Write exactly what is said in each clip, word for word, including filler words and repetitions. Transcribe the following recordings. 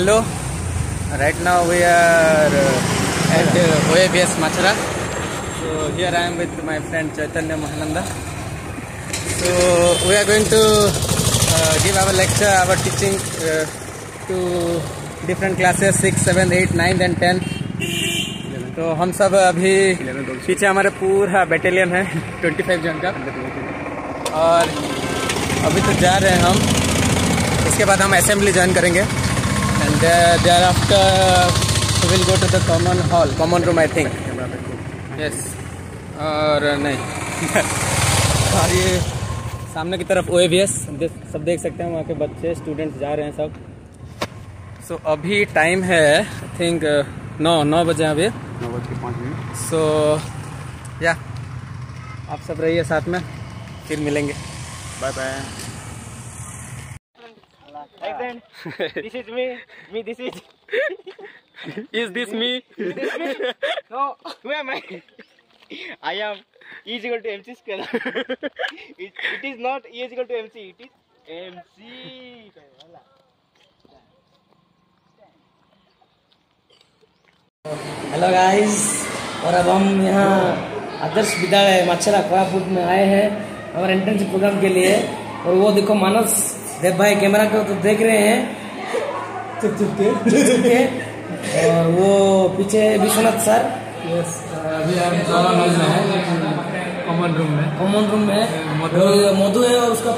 hello. Right now we are uh, at uh, O A V S Machara. So here I am with my friend Chaitanya Mahananda. So we are going to uh, give our lecture, our teaching uh, to different classes six, seven, eight, nine and ten. तो हम सब अभी पीछे हमारे पूरा battalion है पच्चीस जन का, और अभी तो जा रहे हैं हम. इसके बाद हम असेंबली ज्वाइन करेंगे and thereafter will go to the common hall, common room I think. Yes और नहीं और ये सामने की तरफ O A V S सब देख सकते हैं, वहाँ के बच्चे स्टूडेंट्स जा रहे हैं सब. सो so, अभी टाइम है आई थिंक नौ नौ बजे अभी नौ बज के पाँच मिनट. सो या आप सब रहिए साथ में, फिर मिलेंगे. Bye bye. Hi friend, this is me. Me, this is. Is this me? Is this me? No, who am I? I am E is equal to M C square. it, it is not E is equal to M C. It is M C. Hello guys, और अब हम यहाँ आदर्श विद्यालय माछरा कोरापुट में आए हैं हमारे entrance programme के लिए. और वो देखो मानस देव भाई कैमरा को तो देख रहे हैं चुप चुप के चुप चुप के और वो पीछे विश्वनाथ सर. यस अभी हम कॉमन रूम में हैं, कॉमन रूम में कॉमन रूम में मधु है और उसका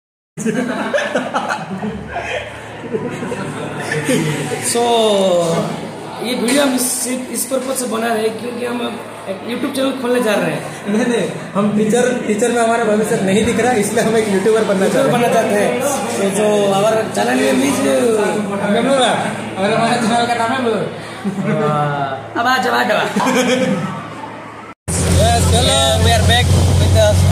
सो ये वीडियो हम इस इस पर्पज से बना रहे हैं क्योंकि हम एक यूट्यूब चैनल खोलने जा रहे हैं. नहीं नहीं हम टीचर टीचर में हमारा भविष्य नहीं दिख रहा, इसलिए हम एक यूट्यूबर बनना चाहते हैं बनना चाहते हैं. तो जो हमारा चैनल है मीन्स और हमारे चैनल का नाम है अब आ जवा जवा. Yes, hello, we are back with the